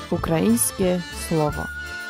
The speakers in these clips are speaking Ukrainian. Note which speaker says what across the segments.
Speaker 1: Українське слово.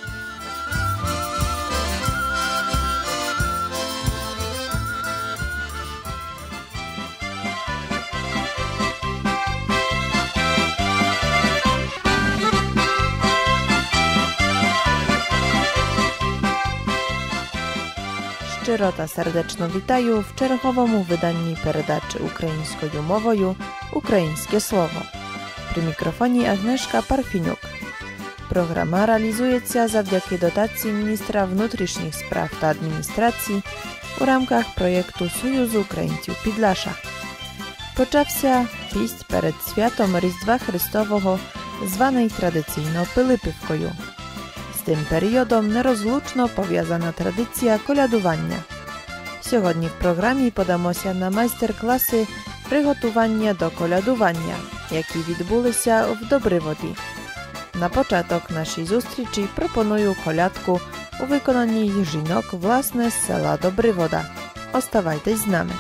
Speaker 1: Щиро та сердечно вітаю в черговому виданні передачі українською мовою «Українське слово». При мікрофоні Агнешка Парфінюк. Програма реалізується завдяки дотації міністра внутрішніх справ та адміністрації у рамках проєкту Союзу українців Підляша. Почався піст перед святом Різдва Христового, званий традиційно Пилипівкою. Z tym periodom nerozluczno powiązana tradycja kolядування. Сьогодні в програмі подамося на майстер-класи приготування до колядування, які відбулися в Добриводі. На початок нашої зустрічі пропоную колядку у виконанні жінок власне з села Добривода. Оставайтесь з нами.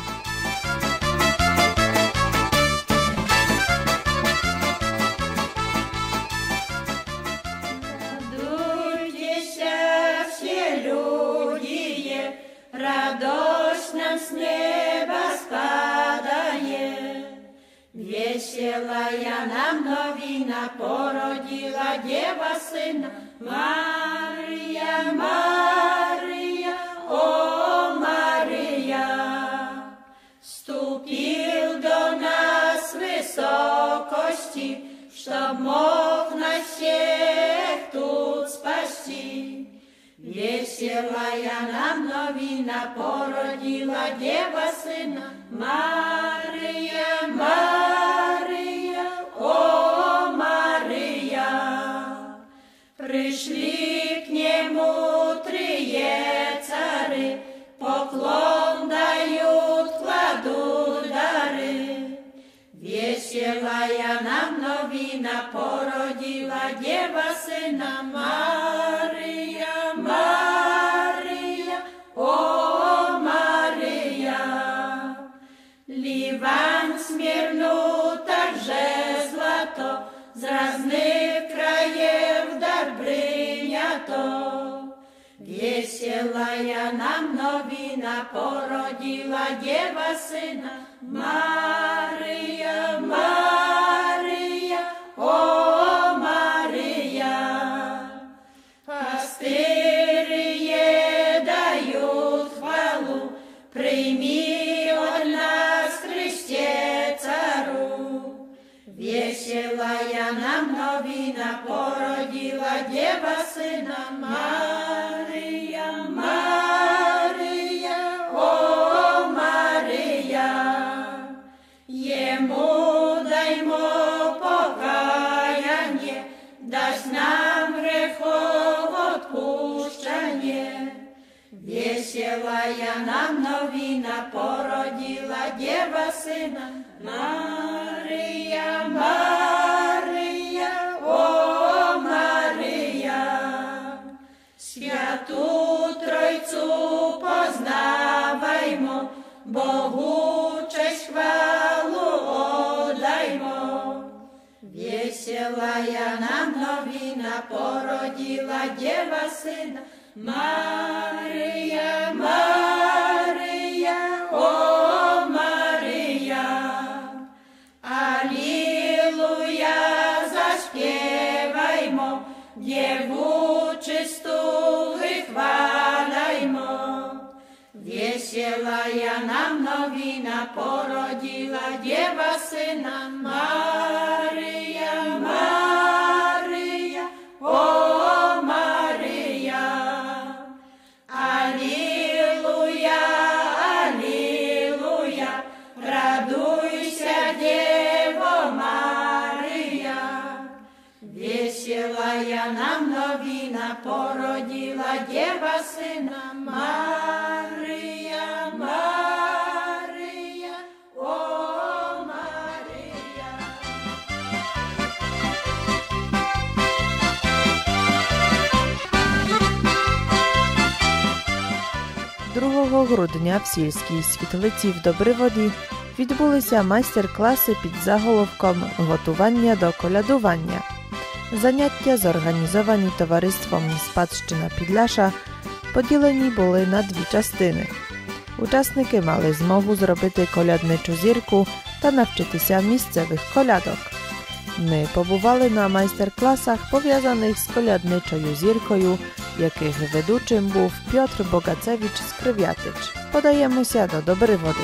Speaker 2: Radość nam z nieba spadaje, weselaja nam nowina porodziła dziewa syna. Maryja, Maryja, o Maryja, wstąpił do nas wysokości, чтоб mógł nas всех тут спасти. Веселая нам новина породила дева сына. Мария, Мария, о Мария. Пришли к нему трие цари, поклон дают, кладут дары. Веселая нам новина породила дева сына. Мария, Мария, о Мария. Ливан смирну также злато, з разных краев дар принято. Веселая нам новина породила дева сына. Мария, Мария, о Мария. Пастырые дают хвалу, прими от нас, Христе цару. Веселая нам новина породила дева сына. Мария, Мария, о Мария. Ему даймо покаяние, дасть нам грехов отпущение. Веселая нам новина породила дева сына. Мария, Мария, о Мария. Святу Тройцу познаваймо, Богу честь хвалу отдаймо. Веселая нам новина породила дева сына. Мария, Мария, о Мария. Аллилуйя заспеваймо, деву чисту хвалаймо. Веселая нам новина породила дева сына. Мария, Мария, о Мария. Аллилуйя, аллилуйя, радуйся, дево Мария. Веселая нам новина породила дева сына. Мария, Мария, о Мария.
Speaker 1: 2 грудня в сільській світлиці в Добриводі відбулися майстер-класи під заголовком «Готування до колядування». Заняття, зорганізовані товариством Спадщина Підляша, поділені були на дві частини. Учасники мали змогу зробити колядничу зірку та навчитися місцевих колядок. Ми побували на майстер-класах, пов'язаних з колядничою зіркою, яких ведучим був Piotr Bogacewicz z Krywiatycz. Подаємося до Добриводи.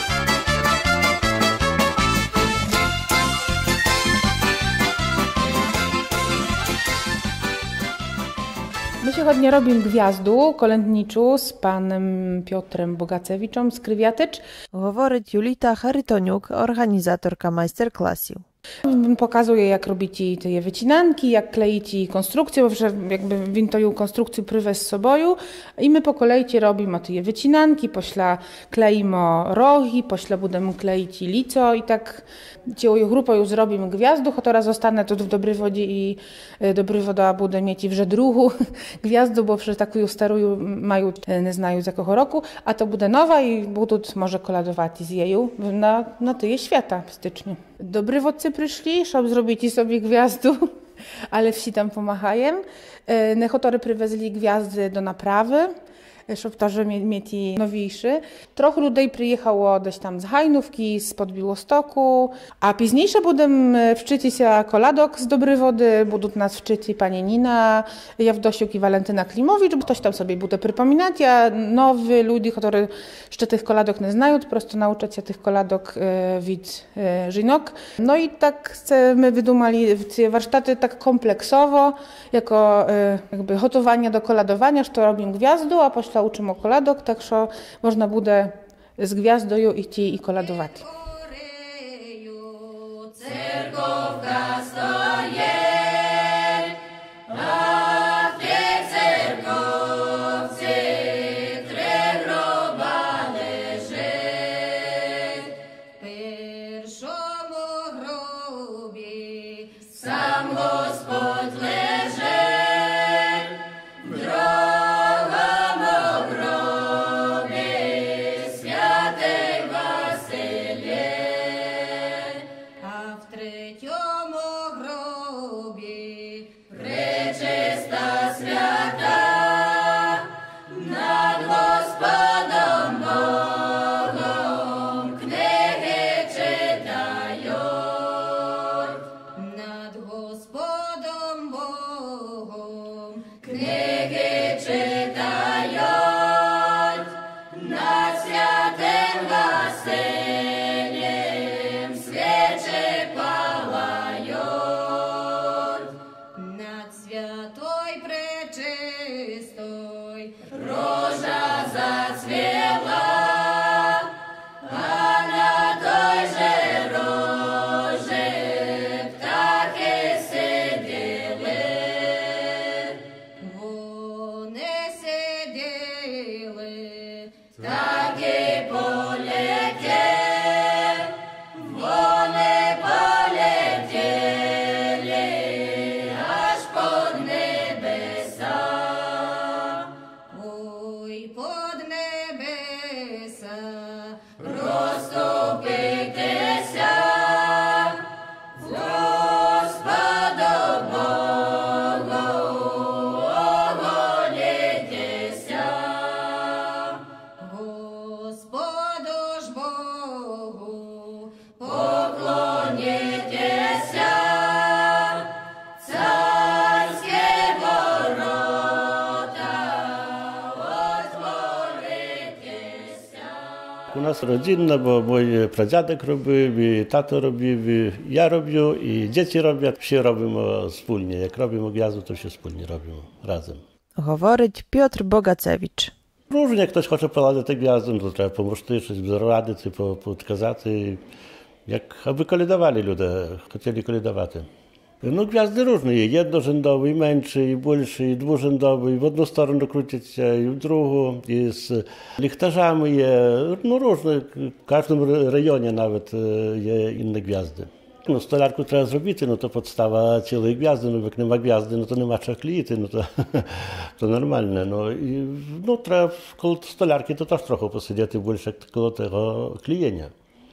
Speaker 3: My sьогодні робимо gwiazdu kolędniczu z panem Piotrem Bogacewiczem z Krywiatycz.
Speaker 1: Говорить Юліта Харитонюк, організаторка майстер-класів.
Speaker 3: Pokazuje, jak robić te wycinanki, jak kleić konstrukcję, bo jakby він тою konstrukcję привез з собою. I my po kolei robimy te wycinanki, pośla kleimy rogi, pośla będziemy kleić lico i tak całą grupą już zrobimy gwiazdu, a teraz zostanę tu w Dobrywodzie i Dobrywoda będzie mieć w druhu gwiazdu, bo przecież taką starą mają, nie znają z jakiego roku, a to będzie nowa i będą może koladować z jej na tyje świata w styczniu. Dobrywodcy przyszli, żeby zrobić sobie gwiazdu, ale wsi tam pomagają. Nechotory przywezli gwiazdy do naprawy, żeby też mieć nowniejszy. Trochę ludzi przyjechało gdzieś tam z Hajnówki, z Białostoku, a późniejsze będą wczyć się koladok z Dobrywody, będą nas wczyć pani Nina Jawdosiuk i Walentyna Klimowicz, bo ktoś tam sobie będzie przypominać, a nowi ludzie, którzy jeszcze tych koladok nie znają, po prostu nauczyć się tych koladok wid żynok. No i tak my wydumali te warsztaty tak kompleksowo, jako jakby gotowanie do koladowania, że to robimy gwiazdu, a pośle uczymy koladok, tak że można będzie z gwiazdą iść i koladować.
Speaker 2: Церковка стоє, а в тій церковці три гроба лежить. В першому гробі сам Господь лежить, в другому гробі святий Василій, а в третьому гробі пречиста свята над Господом Богом книги читають, над Господом Богом книги читають, над святим Василієм свічі палають, над святой пречистой рожа зацвіла, а на той же рожі птахи сиділи. Вони сиділи, так і полетів, вони полетіли аж под небеса. Ой, под небеса розступитися, Господу Богу оголітися. Господу ж Богу поклонітеся, царські ворота отворитеся.
Speaker 4: У нас родинна, бо мій прадядок робив, і тато робив, і я роблю, і діти роблять. Всі робимо спільно. Як робимо гвязду, то всі спільно робимо разом.
Speaker 1: Говорить Piotr Bogacewicz.
Speaker 4: Różnie, jak ktoś chce poladити gwiazdą, to trzeba pomóc, coś zaradzić, podkazać, jak aby kolidowali ludzie, chcieli kolidować. No gwiazdy różne, jednorzędowe, i mniejsze, i większe, i dwurzędowe, i w jedną stronę krócić się, i w drugą, i z lichtarzami, no różne, w każdym rejonie nawet jest inne gwiazdy. No stolarku trzeba zrobić, no to podstawa całej gwiazdy, no jak nie ma gwiazdy, no to nie ma czego kleić, no to normalne. No i no trzeba koło stolarki to też trochę posiedzieć, więcej koło tego klijenia.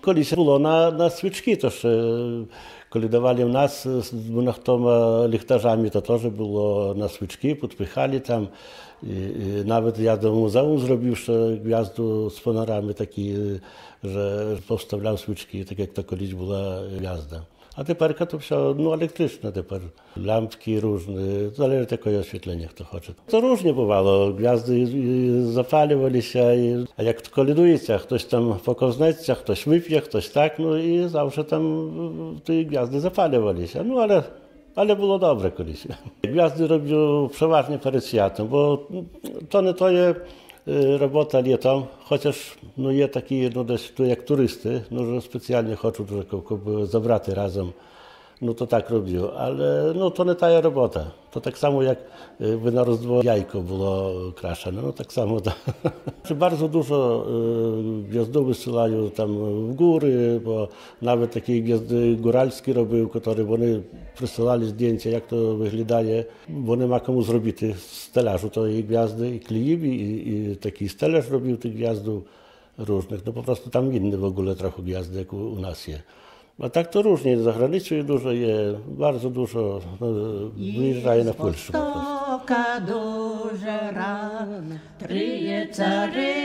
Speaker 4: Колись було на свічки, тож колядували в нас з 12 ліхтажами, то теж було на свічки, підпихали там. І навіть я до музею зробив, що гв'язду з фонарами такі, що поставляв свічки, так як то колись була гв'язда. А тепер то все електрично, тепер лампки різні, залежить якої освітлення хто хоче. Це різні бувало, гв'язди запалювалися, а як колядується, хтось там поковзнеться, хтось вип'є, хтось так, і завжди там ті гв'язди запалювалися. Але було добре колись. Гв'язди роблю переважно перед святом, бо то не то є робота літом, хоча ж є такі, десь як туристи, вже спеціально хочуть, щоб забрати разом, то так роблю. Але то не та робота. То так само, як би на Різдво яйко було крашене, так само. Bardzo dużo gwiazdów wysyłają tam w góry, bo nawet takie gwiazdy góralskie robiły, które вони присилали zdjęcia, jak to wyglądaje. Вони ma komu zrobić z stelażu tej gwiazdy i klejili, i taki stelaż robił tych gwiazdów różnych. Po prostu tam inny w ogóle trochę gwiazdy, jak u nas jest. A tak to różnie, za granicą dużo jest, bardzo dużo wyjeżdżaje na Polskę po prostu.
Speaker 2: Дуже рано, три цари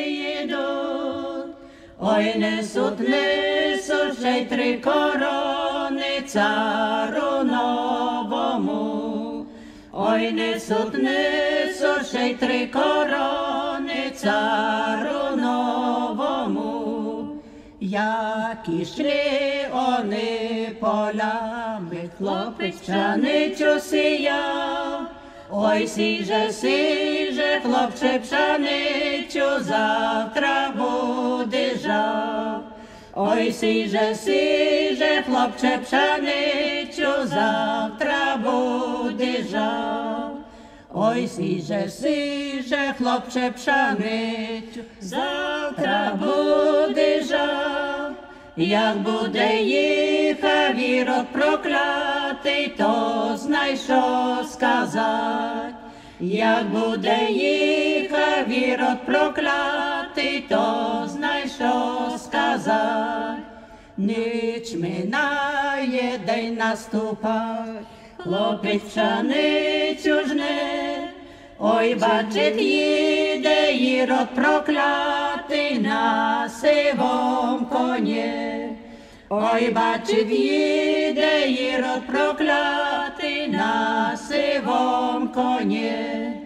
Speaker 2: йдуть, ой, несуть ще й три корони цару новому. Ой, несуть ще й три корони цару новому. Як ішли вони полями, хлопець пшеницю сіяв. Ой, сіже, хлопче, пшеницю, завтра буде жав. Ой, сіже, хлопче, пшеницю, завтра буде жав. Ой, сіже, хлопче, пшеницю, завтра буде жав. Як буде їхав Ірод проклятий, то знай, що сказать. Як буде їхав Ірод проклятий, то знай, що сказать. Ніч минає, день наступать, хлопець пшеницю жне. Ой, бачить, їде Ірод проклятий на сивом коні. Ой, бачить, їде Ірод проклятий на сивом коні.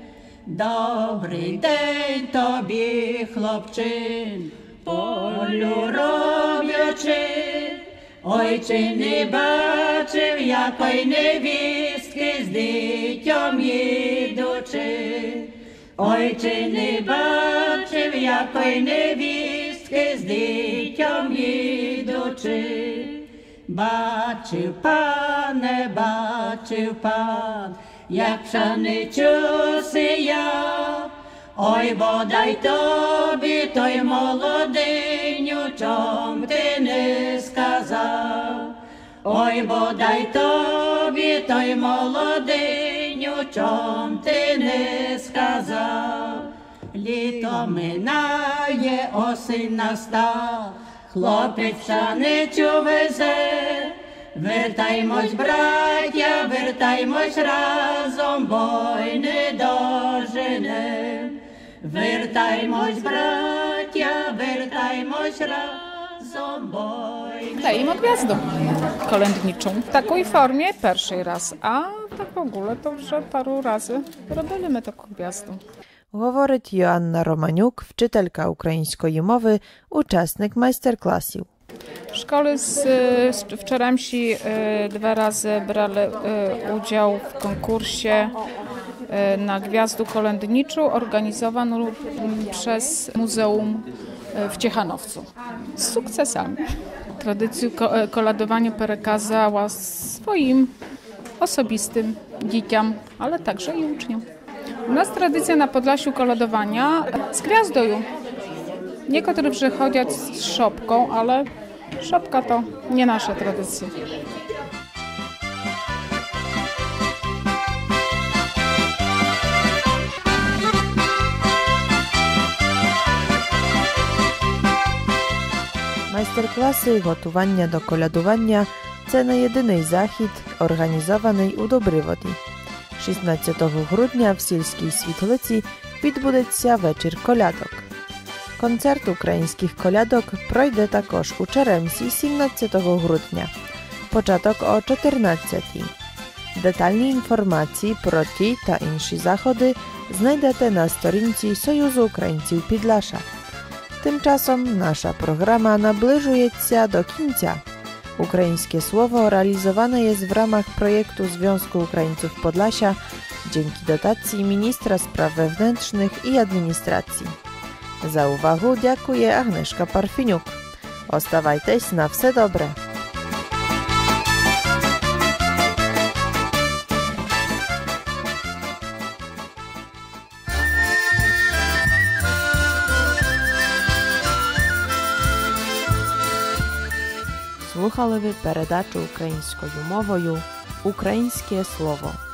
Speaker 2: Добрий день тобі, хлопчин, полю роблячи. Ой, чи не бачив, якої невістки з дитям їдучи. Ой, чи не бачив, якої невістки з дитям їдучи. Бачив, пане, бачив пан, як пшеницю сіяв. Ой, бодай тобі той молодиню, чом ти не сказав. Ой, бодай тобі той молодиню, чом ти не сказав. Літо минає, осінь настав, хлопець пшеницю везе. Вертаймось, браття, вертаймось разом, бой не доженем. Вертаймось, браття, вертаймось разом, boj.
Speaker 5: Klejemy gwiazdę kolędniczą. W takiej formie pierwszy raz, a tak w ogóle to już paru razy robimy taką gwiazdę.
Speaker 1: Говорить Йоанна Романюк, вчителька української мови, учасник майстер-класів.
Speaker 5: W szkole wczorajsi 2 razy brali udział w konkursie na gwiazdę kolędniczą organizowaną przez Muzeum w Ciechanowcu z sukcesami. Tradycję koładowania przekazała swoim osobistym dzieciom, ale także i uczniom. U nas tradycja na Podlasiu koładowania z gwiazdą. Niektórzy przychodzą z szopką, ale szopka to nie nasza tradycja.
Speaker 1: Майстер-класи готування до колядування – це не єдиний захід, організований у Добриводі. 16 грудня в сільській світлиці відбудеться вечір колядок. Концерт українських колядок пройде також у Черемсі 17 грудня. Початок о 14:00. Детальні інформації про ті та інші заходи знайдете на сторінці Союзу українців Підляша. Tymczasem nasza programa nabliżujecie do końca. Ukraińskie Słowo realizowane jest w ramach projektu Związku Ukraińców Podlasia dzięki dotacji Ministra Spraw Wewnętrznych i Administracji. Za uwagę dziękuję Agnieszka Parfiniuk. Ostawajcie na wse dobre. Слухали ви передачу українською мовою «Українське слово».